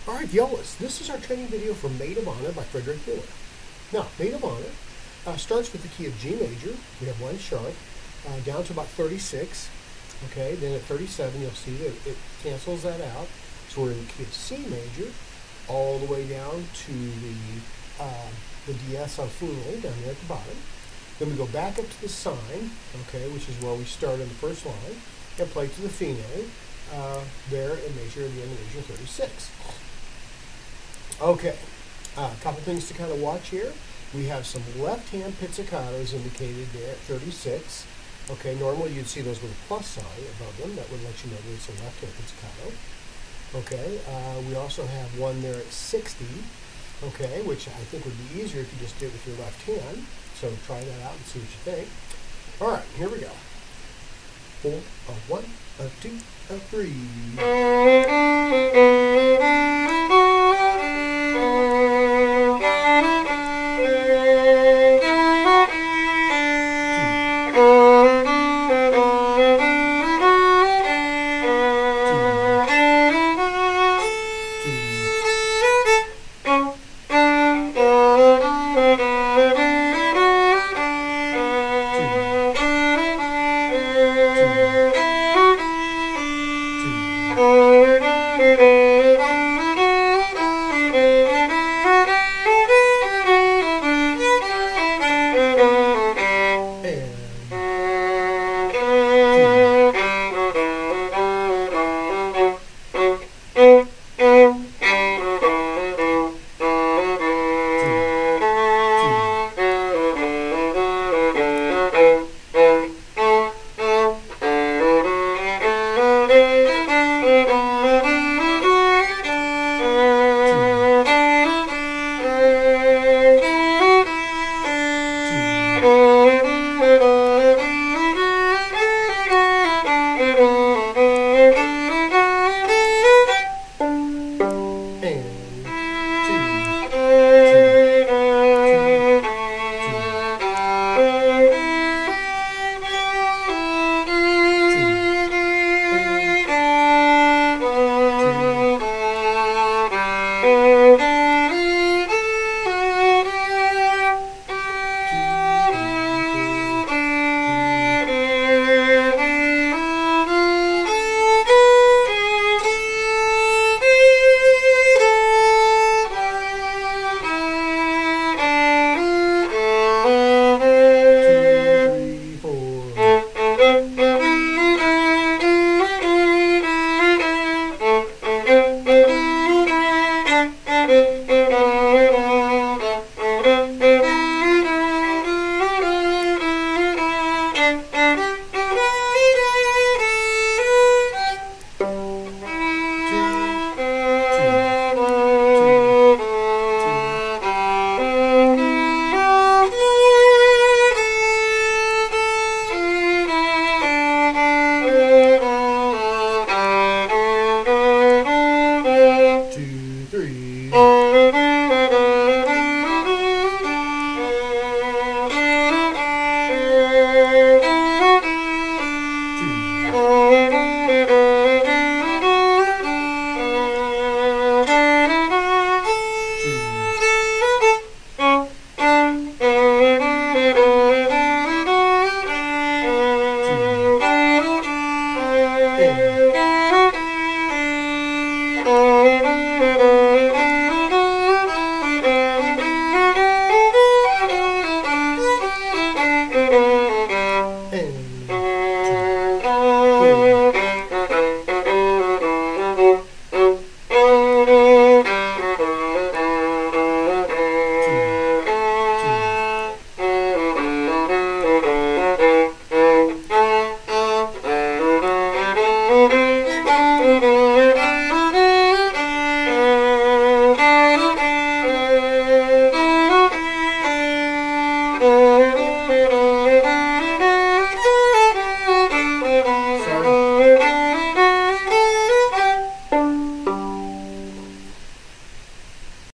All right, violas. This is our training video for Maid of Honor by Frederick Muller. Now, Maid of Honor starts with the key of G major. We have one sharp down to about 36. Okay, then at 37, you'll see that it cancels that out. So we're in the key of C major, all the way down to the DS on fluid down there at the bottom. Then we go back up to the sign, okay, which is where we start on the first line, and play to the fine there in major at the end of major 36. Okay, a couple things to kind of watch here. We have some left-hand pizzicatos indicated there at 36. Okay, normally you'd see those with a plus sign above them. That would let you know that it's a left-hand pizzicato. Okay, we also have one there at 60. Okay, which I think would be easier if you just did it with your left hand. So try that out and see what you think. All right, here we go. 4, a 1, a 2, a 3.